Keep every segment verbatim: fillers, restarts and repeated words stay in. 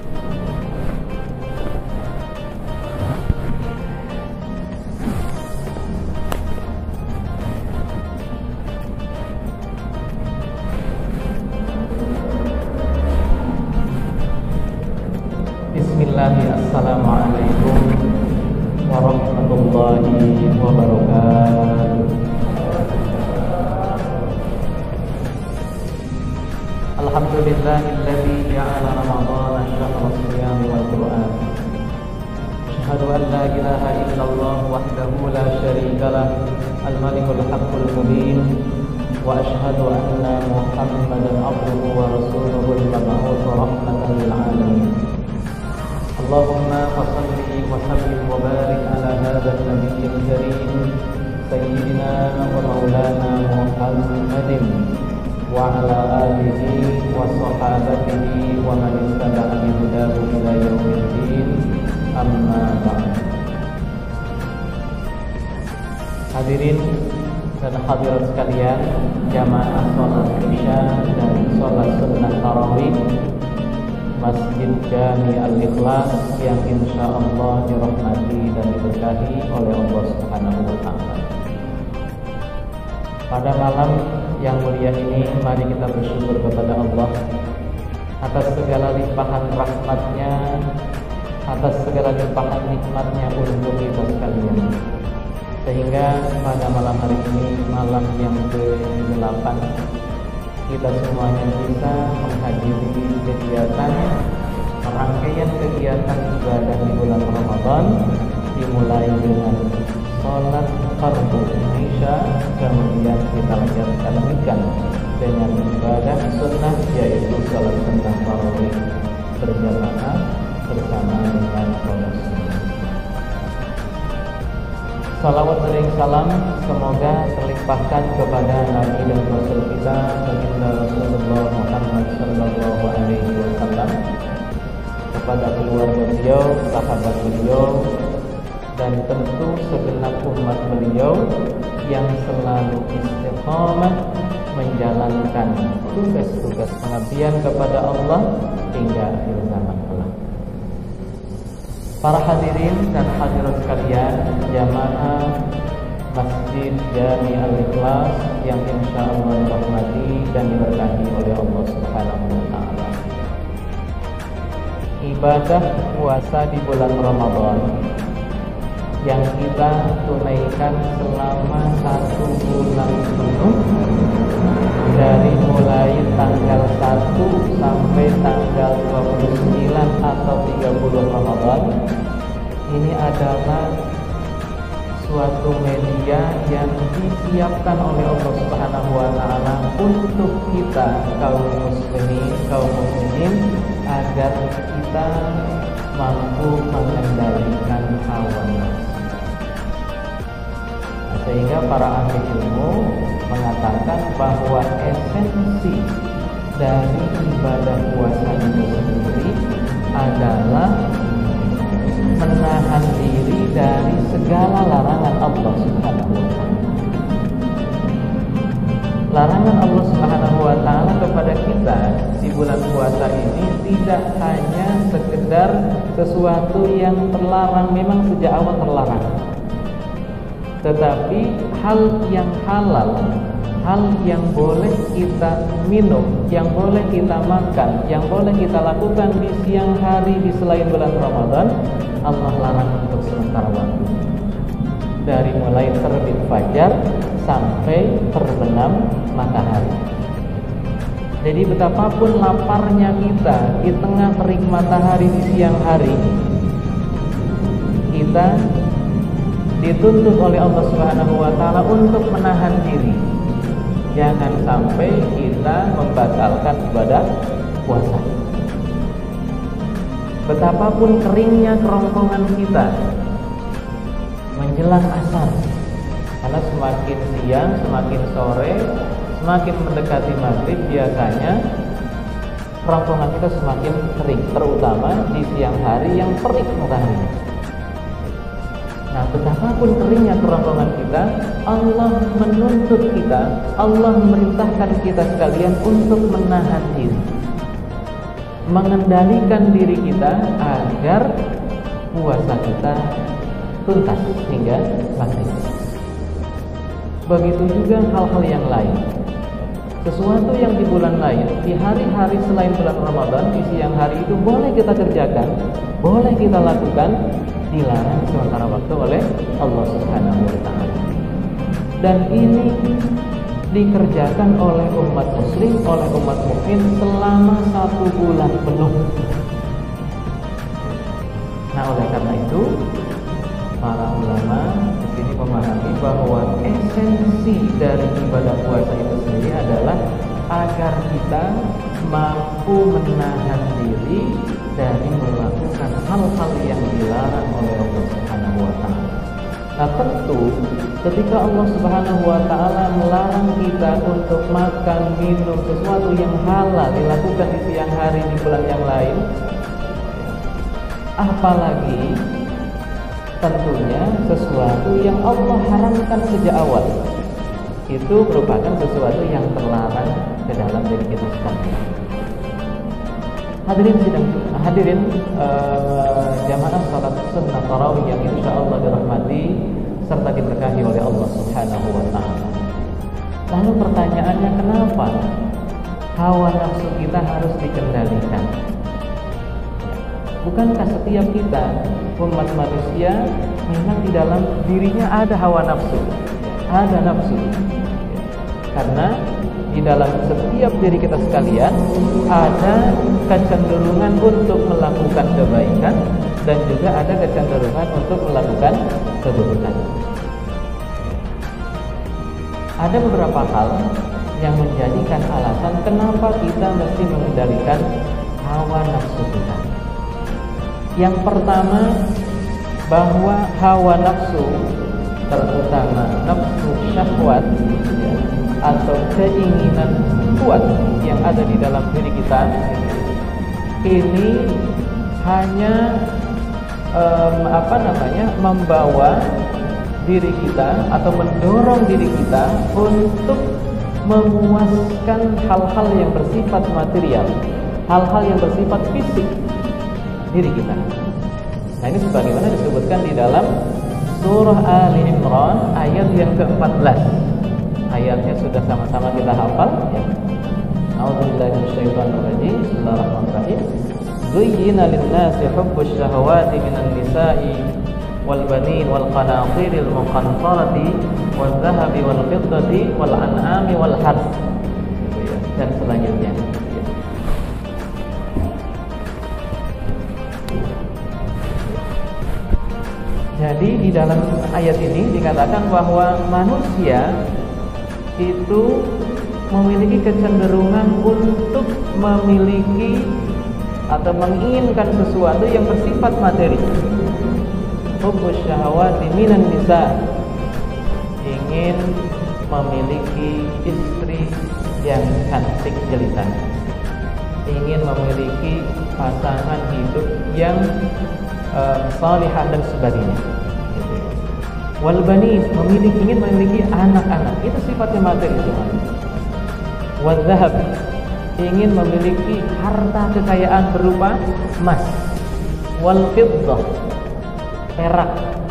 Assalamualaikum warahmatullahi wabarakatuh. Alhamdulillahilladzi ja'ala Ramadhana syahra siyam wal Qur'an. Asyhadu an la ilaha illallah wahdahu la syarika lah, al-malikul haqqul mubin, wa asyhadu anna Muhammadan abduhu wa rasuluhu al-mab'uts rahmatan lil alamin. Allahumma salli wa sallim wa barik ala hadzal nabiyil karim sayyidina wa maulana Muhammadin wa ala alihi wa sahabatihi wa man ittaba'a bi hudahu ila yaumiddin, amma ba'd. Hadirin dan hadirat sekalian, jamaah salat Isya dan salat sunnah tarawih Masjid Jami Al-Ikhlas yang insya Allah dirahmati dan diberkahi oleh Allah Subhanahu wa Ta'ala. Pada malam yang mulia ini, mari kita bersyukur kepada Allah atas segala limpahan rahmatnya, atas segala limpahan nikmatnya untuk kita sekalian, sehingga pada malam hari ini, malam yang ke-delapan, kita semuanya bisa menghadiri kegiatan rangkaian kegiatan ibadah di bulan Ramadan, dimulai dengan sholat fardu Isya, kemudian kita lanjutkan dengan ibadah sunnah, yaitu sholat sunnah tarawih berjamaah bersama dengan sholat sunnah. Salawat dan salam semoga terlimpahkan kepada Nabi dan Rasul kita, baginda Rasulullah Muhammad sallallahu alaihi wasallam, kepada keluarga beliau, sahabat beliau, dan tentu segenap umat beliau yang selalu istiqamah menjalankan tugas-tugas pengabdian kepada Allah hingga akhir zaman kelak. Para hadirin dan hadirat sekalian, jamaah Masjid Jami Al-Ikhlas yang insya Allah dirahmati dan diberkahi oleh Allah Subhanahu wa Ta'ala. Ibadah puasa di bulan Ramadan yang kita tunaikan selama satu bulan penuh, dari mulai tanggal satu sampai tanggal dua puluh sembilan atau tiga puluh Ramadan, ini adalah suatu media yang disiapkan oleh Allah Subhanahu wa Ta'ala untuk kita kaum muslimin, kaum muslimin agar kita mampu mengendalikan hawa nafsu. Sehingga para ahli ilmu mengatakan bahwa esensi dari ibadah puasa itu sendiri adalah menahan diri dari segala larangan Allah Subhanahu wa Ta'ala. Larangan Allah Subhanahu wa Ta'ala kepada kita di bulan puasa ini tidak hanya sekedar sesuatu yang terlarang, memang sejak awal terlarang, tetapi hal yang halal, hal yang boleh kita minum, yang boleh kita makan, yang boleh kita lakukan di siang hari di selain bulan Ramadan, Allah larang untuk sementara waktu. Dari mulai terbit fajar sampai terbenam matahari. Jadi betapapun laparnya kita di tengah terik matahari di siang hari, kita dituntut oleh Allah Subhanahu wa Ta'ala untuk menahan diri. Jangan sampai kita membatalkan ibadah puasa. Betapapun keringnya kerongkongan kita menjelang asar, karena semakin siang, semakin sore, semakin mendekati maghrib, biasanya kerongkongan kita semakin kering, terutama di siang hari yang terik matahari. Nah, betapapun keringnya kerongkongan kita, Allah menuntut kita, Allah memerintahkan kita sekalian untuk menahan diri. mengendalikan diri kita agar puasa kita tuntas hingga maghrib. Begitu juga hal-hal yang lain. Sesuatu yang di bulan lain, di hari-hari selain bulan Ramadan, di siang hari itu boleh kita kerjakan, boleh kita lakukan, dilarang sementara waktu oleh Allah Subhanahu wa taala. Dan ini dikerjakan oleh umat muslim, oleh umat mukmin selama satu bulan penuh. Nah, oleh karena itu para ulama di sini memahami bahwa esensi dari ibadah puasa itu sendiri adalah agar kita mampu menahan diri dari melakukan hal-hal yang dilarang oleh Allah Subhanahu wa taala. Nah, tentu ketika Allah Subhanahu wa taala melarang kita untuk makan, minum sesuatu yang halal dilakukan di siang hari di bulan yang lain, apalagi tentunya sesuatu yang Allah haramkan sejak awal, itu merupakan sesuatu yang terlarang ke dalam diri kita sekalian. Hadirin sidang, hadirin uh, jamaah salat sunnah tarawih yang insyaallah dirahmati serta diberkahi oleh Allah Subhanahu wa taala. Lalu pertanyaannya, kenapa hawa nafsu kita harus dikendalikan? Bukankah setiap kita umat manusia memang di dalam dirinya ada hawa nafsu, ada nafsu? Karena di dalam setiap diri kita sekalian ada kecenderungan untuk melakukan kebaikan dan juga ada kecenderungan untuk melakukan keburukan. Ada beberapa hal yang menjadikan alasan kenapa kita mesti mengendalikan hawa nafsu kita. Yang pertama, bahwa hawa nafsu, terutama nafsu syahwat ya, atau keinginan kuat yang ada di dalam diri kita, ini hanya um, apa namanya membawa diri kita atau mendorong diri kita untuk memuaskan hal-hal yang bersifat material, hal-hal yang bersifat fisik diri kita. Nah, ini sebagaimana disebutkan di dalam surah Ali Imran ayat yang keempat belas. Ayatnya sudah sama-sama kita hafal ya. A'udzubillahi minasyaitonir rajim. Bismillahirrahmanirrahim. Zuyyina lin-nasi hubbus syahawati minan nisa'i wal banin wal qanatiril muqantarati wal dhahabi wal fiddati wal an'ami wal harth. Gitu ya. Dan selanjutnya. Jadi di dalam ayat ini dikatakan bahwa manusia itu memiliki kecenderungan untuk memiliki atau menginginkan sesuatu yang bersifat materi. Hubbus syahawati minan nisa, ingin memiliki istri yang cantik jelita, ingin memiliki pasangan hidup yang uh, salihah dan sebagainya. Wal banin, memiliki ingin memiliki anak-anak, itu sifatnya materi semua. Wal dhahab, ingin memiliki harta kekayaan berupa emas. Wal fiddah, perak.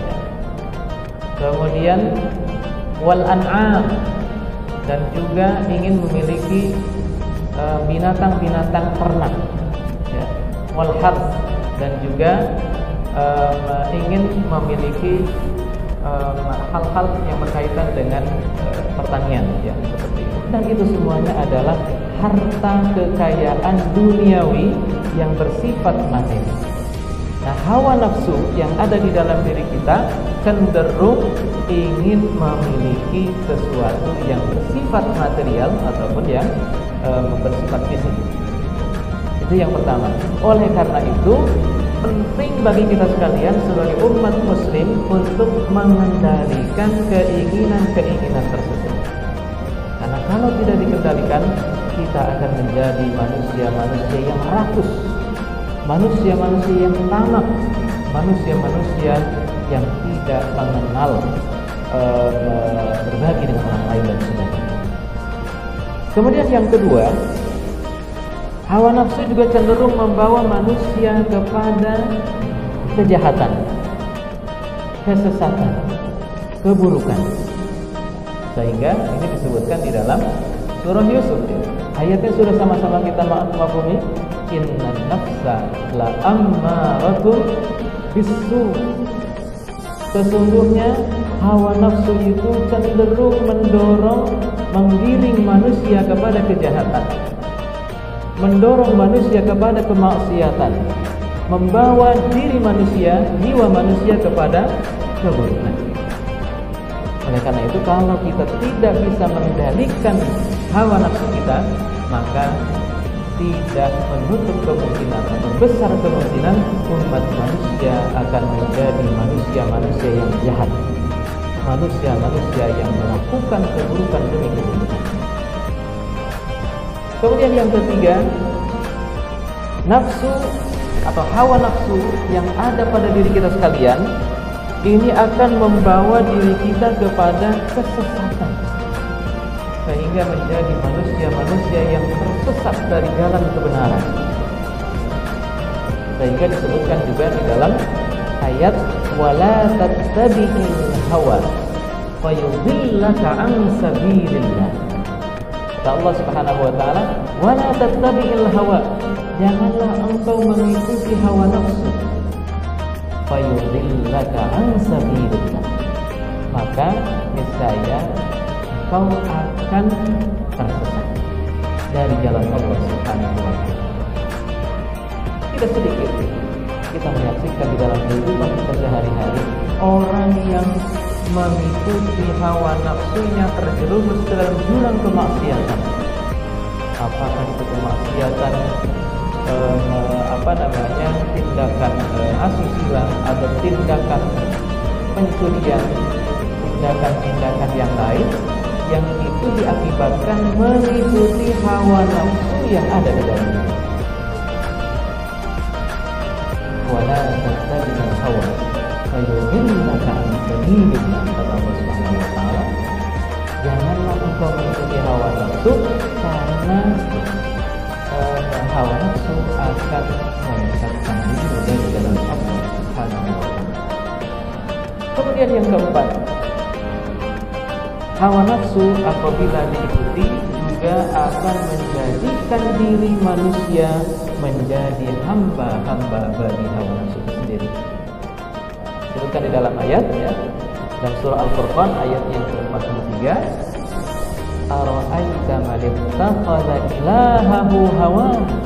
Kemudian wal an'am, dan juga ingin memiliki uh, binatang-binatang ternak. Ya. Wal harth, dan juga uh, ingin memiliki hal-hal um, yang berkaitan dengan uh, pertanian ya, seperti itu. Dan itu semuanya adalah harta kekayaan duniawi yang bersifat materi. Nah, hawa nafsu yang ada di dalam diri kita cenderung ingin memiliki sesuatu yang bersifat material ataupun yang um, bersifat fisik. Itu yang pertama. Oleh karena itu penting bagi kita sekalian sebagai umat muslim untuk mengendalikan keinginan-keinginan tersebut. Karena kalau tidak dikendalikan, kita akan menjadi manusia-manusia yang rakus, manusia-manusia yang tamak, manusia-manusia yang tidak mengenal uh, berbagi dengan orang lain dan sebagainya. Kemudian yang kedua, Hawa nafsu juga cenderung membawa manusia kepada kejahatan, kesesatan, keburukan. Sehingga ini disebutkan di dalam surah Yusuf. Ayatnya sudah sama-sama kita mafhumi. Innan nafsa la ammaratun bisu. Sesungguhnya hawa nafsu itu cenderung mendorong, menggiring manusia kepada kejahatan, mendorong manusia kepada kemaksiatan, membawa diri manusia, jiwa manusia kepada keburukan. Oleh karena itu, kalau kita tidak bisa mengendalikan hawa nafsu kita, maka tidak menutup kemungkinan atau besar kemungkinan umat manusia akan menjadi manusia-manusia yang jahat, manusia-manusia yang melakukan keburukan demi keburukan. Kemudian yang ketiga, nafsu atau hawa nafsu yang ada pada diri kita sekalian ini akan membawa diri kita kepada kesesatan, sehingga menjadi manusia-manusia yang tersesat dari jalan kebenaran. Sehingga disebutkan juga di dalam ayat wala tattabi'il hawa fayudhillaka an sabilillah. Kata Allah Subhanahu wa taala, wala tattabi'il hawa, janganlah engkau mengikuti hawa nafsu, fayudhillaka an sabilillah, maka niscaya kau akan tersesat dari jalan Allah Subhanahu wa taala. Tidak sedikit kita menyaksikan di dalam kehidupan kita sehari-hari orang yang mengikuti hawa nafsunya terjerumus ke dalam jurang kemaksiatan. Apakah itu kemaksiatan eh, apa namanya tindakan eh, asusila atau tindakan pencurian, tindakan-tindakan yang lain yang itu diakibatkan mengikuti hawa nafsu yang ada di dalamnya. Wala tattabi'il hawa fayudhillaka an sabilillah, kata Allah Subhanahu wa taala. Janganlah engkau mengikuti hawa nafsu, karena uh, hawa nafsu akan menyesatkan diri dari jalan Allah Subhanahu wa taala. Kemudian yang keempat, hawa nafsu apabila diikuti juga akan menjadikan diri manusia menjadi hamba-hamba bagi hawa nafsu itu sendiri. Disebutkan di dalam ayat ya, dalam surah Al-Furqan ayat yang ke empat puluh tiga, ara'aita man ittakhadha ilahahu hawa.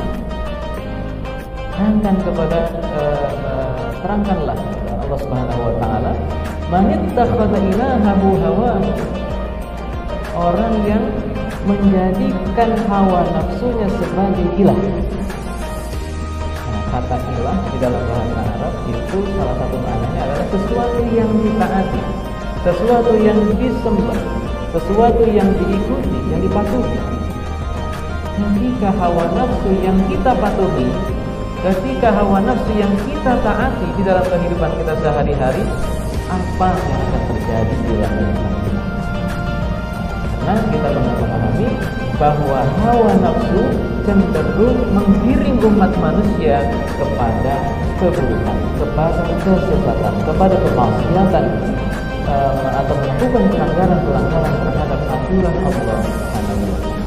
Terangkan kepada uh, uh, terangkanlah Allah Subhanahu wa taala, man ittakhadha ilahahu hawa, orang yang menjadikan hawa nafsunya sebagai ilah. Nah, kata ilah di dalam bahasa Arab itu salah satu maknanya adalah sesuatu yang ditaati, sesuatu yang disembah, sesuatu yang diikuti, yang dipatuhi. Ketika hawa nafsu yang kita patuhi, ketika hawa nafsu yang kita taati di dalam kehidupan kita sehari-hari, apa yang akan terjadi di dalam kehidupan kita? Karena kita memahami bahwa hawa nafsu cenderung menggiring umat manusia kepada keburukan, kepada kesesatan, kepada kemaksiatan, um, atau melakukan pelanggaran-pelanggaran terhadap aturan Allah Subhanahu wa taala.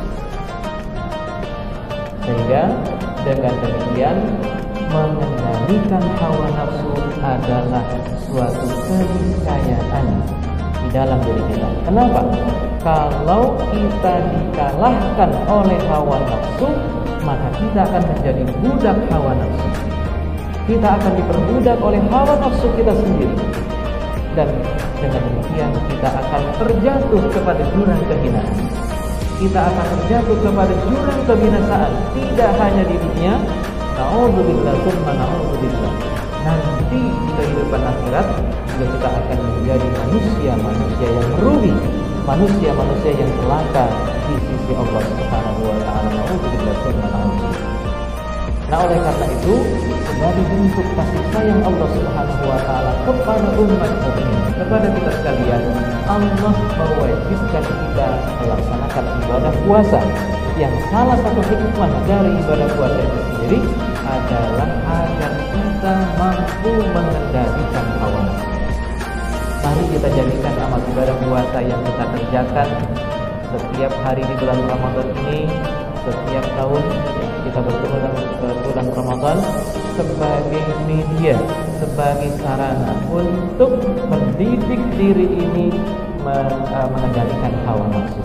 Sehingga dengan demikian mengendalikan hawa nafsu adalah suatu keniscayaan di dalam diri kita. Kenapa? Kalau kita dikalahkan oleh hawa nafsu, maka kita akan menjadi budak hawa nafsu. Kita akan diperbudak oleh hawa nafsu kita sendiri. Dan dengan demikian kita akan terjatuh kepada jurang kehinaan. Kita akan terjatuh kepada jurang kebinasaan, tidak hanya di dunia, na'udzubillah tsumma na'udzubillah. Nanti di kehidupan akhirat juga kita akan menjadi manusia-manusia yang merugi, manusia-manusia yang celaka di sisi Allah Subhanahu wa taala. Na'udzubillah tsumma na'udzubillah. Nah, oleh karena itu, sebagai bentuk kasih sayang Allah Subhanahu wa taala kepada umat mukmin, kepada kita sekalian, Allah mewajibkan kita melaksanakan ibadah puasa. Yang salah satu hikmah dari ibadah puasa itu sendiri adalah agar kita mampu mengendalikan hawa nafsu. Mari kita jadikan amal ibadah puasa yang kita kerjakan setiap hari di bulan Ramadan ini, setiap tahun kita bertemu dalam bulan Ramadan sebagai media, sebagai sarana untuk mendidik diri ini mengendalikan hawa nafsu.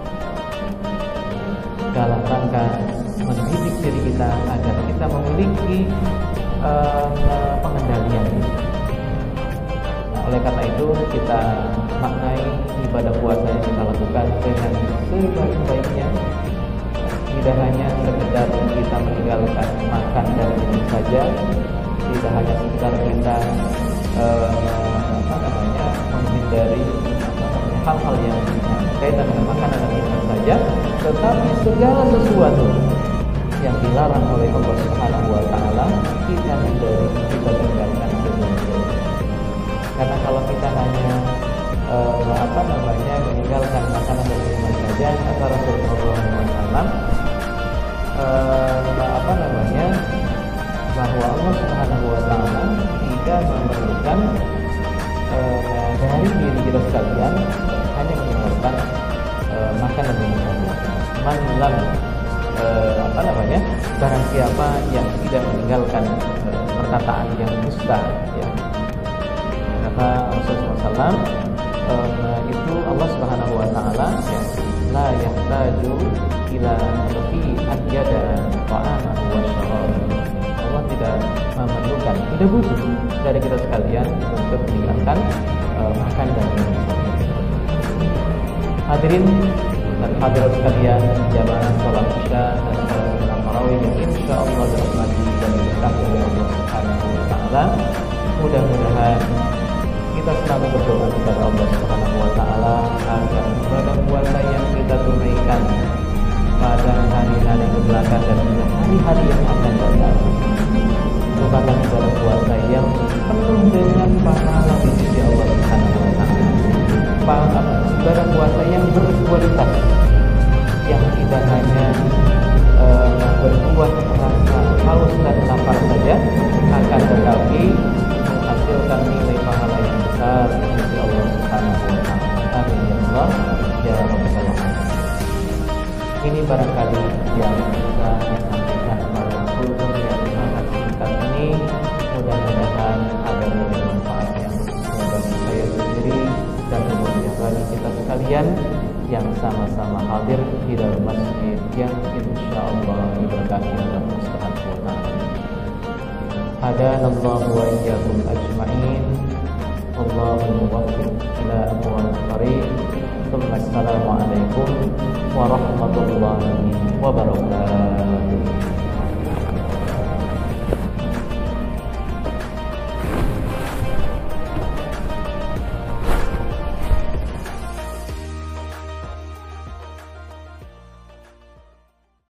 Dalam rangka mendidik diri kita agar kita memiliki uh, pengendalian ini. Nah, oleh karena itu kita maknai ibadah puasa yang kita lakukan dengan sebaik-baiknya. Tidak hanya sekedar kita meninggalkan makan dan minum saja, tidak hanya sekedar kita uh, apa namanya menghindari hal-hal yang berkaitan dengan makanan dan minuman saja, tetapi segala sesuatu yang dilarang oleh Allah Subhanahu wa taala kita hindari, kita tinggalkan semuanya. Karena kalau kita hanya uh, apa namanya meninggalkan makanan dan minuman saja, kata Rasulullah shallallahu alaihi wasallam uh, apa namanya bahwa Allah Subhanahu wa taala tidak memerlukan uh, dari diri kita sekalian hanya meninggalkan uh, makan dan minum saja. Man lam uh, apa namanya barang siapa yang tidak meninggalkan uh, perkataan yang dusta, ya. Kata Rasulullah shallallahu alaihi wasallam uh, itu Allah Subhanahu wa taala ya, la yahtaju ila fi adyada ta'amahu wa syarabahu. Allah tidak memerlukan, tidak butuh dari kita sekalian untuk meninggalkan uh, makan dan minum. Hadirin dan hadirat sekalian, jamaah salat Isya dan salat sunat tarawih yang insyaallah dirahmati dan diberkati oleh Allah Subhanahu wa taala. Mudah-mudahan kita selalu berdoa kepada Allah Subhanahu wa taala agar ibadah puasa yang kita tunaikan pada hari-hari kebelakang dan juga hari-hari yang akan datang merupakan ibadah puasa yang penuh dengan pahala di sisi Allah Subhanahu wa taala. Ibadah puasa yang berkualitas, yang tidak hanya uh, berbuah rasa haus dan lapar saja, akan tetapi menghasilkan nilai pahala yang besar di sisi Allah Subhanahu wa taala. Amin ya Allah ya rabbal alamin. Ini barangkali yang bisa disampaikan pada kultum yang sangat singkat ini. Mudah-mudahan ada nilai manfaat yang bagi saya sendiri dan kemudian bagi kita sekalian yang sama-sama hadir di dalam masjid yang insyaallah diberkahi oleh Allah Subhanahu wa taala. Hadanallahu wa iyyakum ajma'in. Allahumma muwaffiq ila aqwamit thariq. Assalamualaikum warahmatullahi wabarakatuh.